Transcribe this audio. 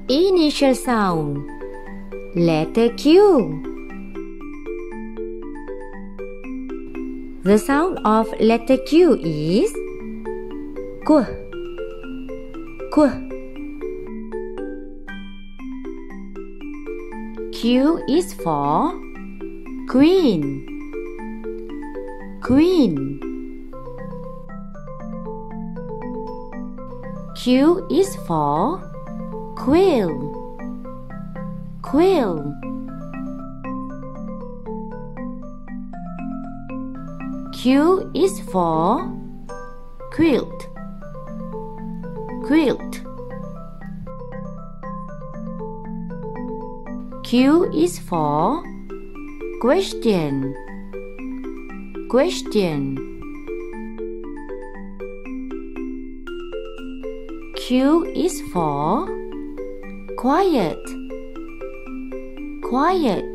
Initial sound. Letter Q. The sound of letter Q is Q. Q. Q is for Queen. Queen. Q is for Quill. Quill. Q is for Quilt. Quilt. Q is for Question. Question. Q is for Quiet. Quiet.